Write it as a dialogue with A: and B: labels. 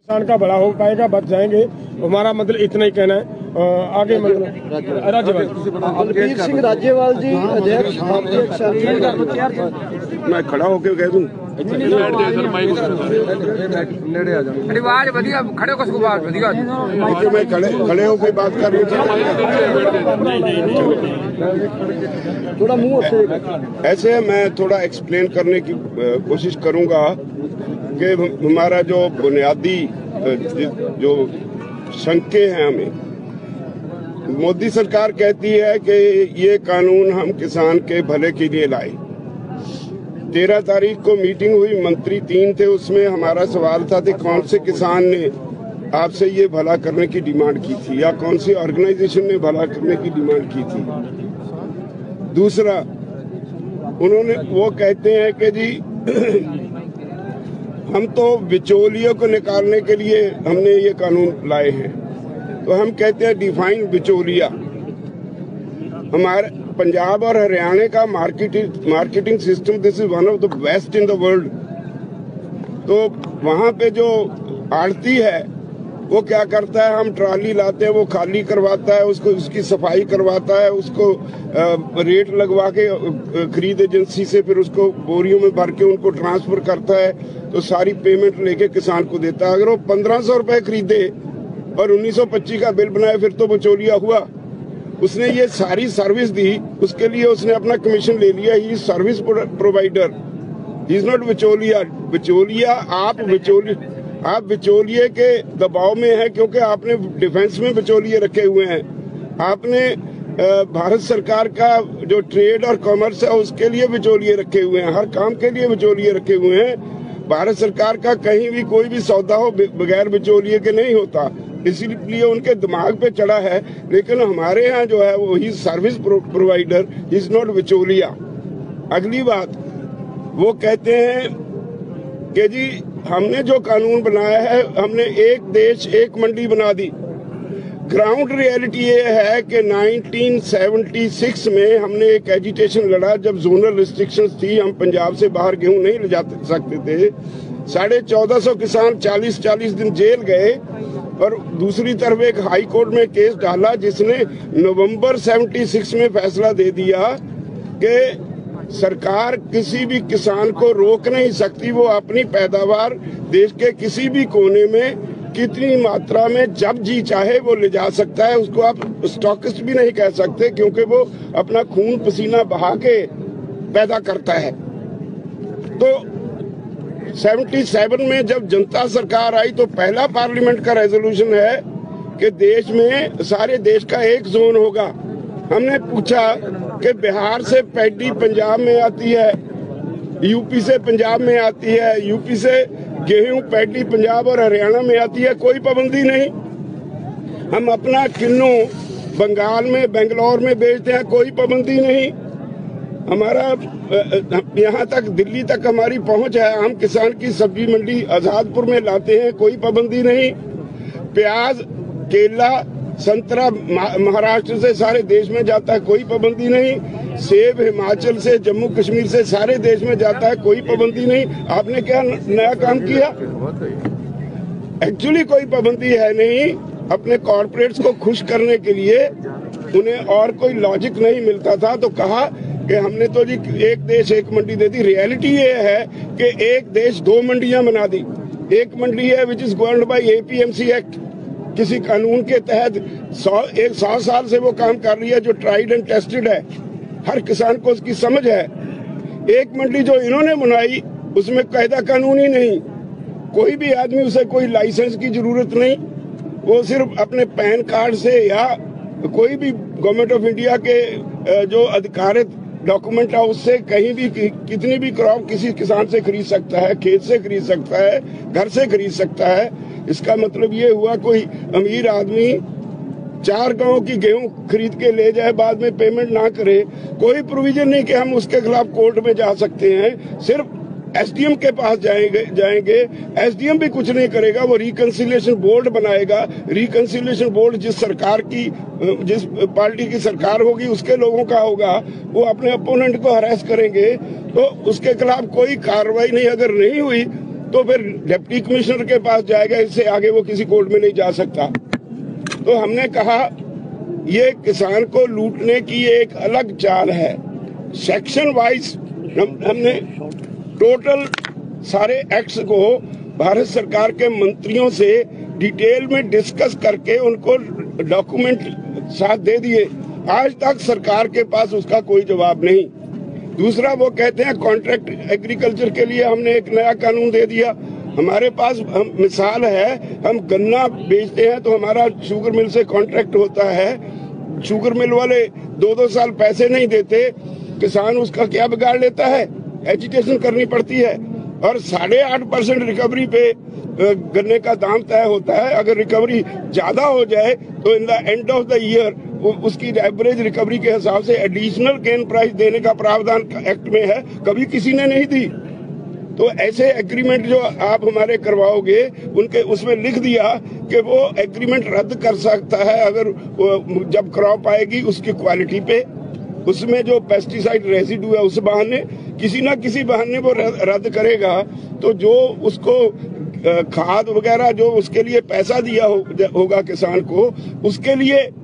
A: किसान का भला हो पाएगा, बच जाएंगे। हमारा मतलब इतना ही कहना है। आगे मतलब राज्यपाल
B: बलबीर सिंह राज्यपाल जी अध्यक्ष
C: मैं खड़ा होकर कह दूं
D: आवाज बढ़िया खड़े को आवाज बढ़िया
C: मैं खड़े होकर बात कर
B: थोड़ा मुंह
C: ऐसे मैं थोड़ा एक्सप्लेन करने की कोशिश करूंगा कि हमारा जो बुनियादी जो शंके हैं हमें, मोदी सरकार कहती है कि ये कानून हम किसान के भले के लिए लाए। 13 तारीख को मीटिंग हुई, मंत्री 3 थे, उसमें हमारा सवाल था कि कौन से किसान ने आपसे ये भला करने की डिमांड की थी या कौन सी ऑर्गेनाइजेशन ने भला करने की डिमांड की थी। दूसरा, उन्होंने वो कहते हैं कि जी हम तो बिचौलियों को निकालने के लिए हमने ये कानून लाए हैं। तो हम कहते हैं डिफाइन बिचौलिया। हमारे पंजाब और हरियाणा का marketing system this is one of the best in the world. तो वहाँ पे जो आड़ती है वो क्या करता है, हम ट्राली लाते हैं, वो खाली करवाता है, उसको उसकी सफाई करवाता है, उसको रेट लगवा के खरीद एजेंसी से फिर उसको बोरियों में भर के उनको ट्रांसफर करता है, तो सारी पेमेंट लेके किसान को देता है। अगर वो 1500 रुपए खरीदे और 1925 का बिल बनाए फिर तो बिचौलिया हुआ। उसने ये सारी सर्विस दी, उसके लिए उसने अपना कमीशन ले लिया। He service provider, he is not बिचौलिया। बिचौलिया आप बिचौलिए के दबाव में है क्योंकि आपने डिफेंस में बिचौलिए रखे हुए हैं। आपने भारत सरकार का जो ट्रेड और कॉमर्स है उसके लिए बिचौलिए रखे हुए हैं, हर काम के लिए बिचौलिए रखे हुए हैं। भारत सरकार का कहीं भी कोई भी सौदा हो बगैर बिचौलिए के नहीं होता, इसीलिए उनके दिमाग पे चढ़ा है। लेकिन हमारे यहाँ जो है वो ही सर्विस प्रोवाइडर, इज नॉट बिचौलिया। अगली बात, वो कहते हैं कि जी हमने जो कानून बनाया है, हमने एक देश एक मंडी बना दी। ग्राउंड रियलिटी ये है कि 1976 में हमने एक एजिटेशन लड़ा जब जोनल रिस्ट्रिक्शंस थी, हम पंजाब से बाहर गेहूं नहीं ले जा सकते थे। 1450 किसान 40-40 दिन जेल गए और दूसरी तरफ एक हाई कोर्ट में केस डाला जिसने नवंबर 76 में फैसला दे दिया कि सरकार किसी भी किसान को रोक नहीं सकती, वो अपनी पैदावार देश के किसी भी कोने में कितनी मात्रा में जब जी चाहे वो ले जा सकता है। उसको आप स्टॉकिस्ट भी नहीं कह सकते क्योंकि वो अपना खून पसीना बहा के पैदा करता है। तो 77 में जब जनता सरकार आई तो पहला पार्लियामेंट का रेजोल्यूशन है कि देश में सारे देश का एक जोन होगा। हमने पूछा कि बिहार से पैडी पंजाब में आती है, यूपी से पंजाब में आती है, यूपी से गेहूं पैडी पंजाब और हरियाणा में आती है, कोई पाबंदी नहीं। हम अपना किन्नू बंगाल में बेंगलोर में बेचते हैं, कोई पाबंदी नहीं। हमारा यहाँ तक दिल्ली तक हमारी पहुंच है। हम किसान की सब्जी मंडी आजादपुर में लाते हैं, कोई पाबंदी नहीं। प्याज, केला, संतरा महाराष्ट्र से सारे देश में जाता है, कोई पाबंदी नहीं। सेब हिमाचल से, जम्मू कश्मीर से सारे देश में जाता है, कोई पाबंदी नहीं। आपने क्या नया काम किया? एक्चुअली कोई पाबंदी है नहीं। अपने कॉर्पोरेट्स को खुश करने के लिए उन्हें और कोई लॉजिक नहीं मिलता था तो कहा कि हमने तो जी एक देश एक मंडी दे दी। रियलिटी ये है कि एक देश दो मंडियां बना दी। एक मंडी है which is governed by APMC act, किसी कानून के तहत 100 साल से वो काम कर रही है, जो ट्राइड एंड टेस्टेड है, हर किसान को उसकी समझ है। एक मंडी जो इन्होंने बनाई उसमें कायदा कानून ही नहीं, कोई भी आदमी उसे कोई लाइसेंस की जरूरत नहीं, वो सिर्फ अपने पैन कार्ड से या कोई भी गवर्नमेंट ऑफ इंडिया के जो अधिकारित डॉक्यूमेंट है उससे कहीं भी कितनी भी क्रॉप किसी किसान से खरीद सकता है, खेत से खरीद सकता है, घर से खरीद सकता है। इसका मतलब ये हुआ कोई अमीर आदमी 4 गांव की गेहूं खरीद के ले जाए, बाद में पेमेंट ना करे, कोई प्रोविजन नहीं कि हम उसके खिलाफ कोर्ट में जा सकते हैं। सिर्फ SDM के पास जाएंगे, SDM भी कुछ नहीं करेगा, वो रिकंसिलिएशन बोर्ड बनाएगा। रिकंसिलिएशन बोर्ड जिस पार्टी की सरकार होगी उसके लोगों का होगा, वो अपने अपोनेंट को हरास करेंगे तो उसके खिलाफ कोई कार्रवाई नहीं। अगर नहीं हुई तो फिर डिप्टी कमिश्नर के पास जाएगा, इससे आगे वो किसी कोर्ट में नहीं जा सकता। तो हमने कहा ये किसान को लूटने की एक अलग चाल है। सेक्शन वाइज हमने टोटल सारे एक्ट्स को भारत सरकार के मंत्रियों से डिटेल में डिस्कस करके उनको डॉक्यूमेंट साथ दे दिए। आज तक सरकार के पास उसका कोई जवाब नहीं। दूसरा, वो कहते हैं कॉन्ट्रैक्ट एग्रीकल्चर के लिए हमने एक नया कानून दे दिया। हमारे पास मिसाल है, हम गन्ना बेचते हैं तो हमारा शुगर मिल से कॉन्ट्रैक्ट होता है। शुगर मिल वाले 2-2 साल पैसे नहीं देते, किसान उसका क्या बिगाड़ लेता है, एजुकेशन करनी पड़ती है और 8.5% रिकवरी पे गन्ने का दाम तय होता है। अगर रिकवरी ज्यादा हो जाए तो in the end of the year उसकी एवरेज रिकवरी के हिसाब से एडिशनल गेन प्राइस देने का प्रावधान एक्ट में है, कभी किसी ने नहीं दी। तो ऐसे एग्रीमेंट जो आप हमारे करवाओगे उनके उसमें लिख दिया कि वो एग्रीमेंट रद्द कर सकता है अगर जब क्रॉप आएगी उसकी क्वालिटी पे, उसमें जो पेस्टिसाइड रेसिड्यू है उस बहाने, किसी ना किसी बहाने वो रद्द करेगा। तो जो उसको खाद वगैरह जो उसके लिए पैसा दिया होगा किसान को, उसके लिए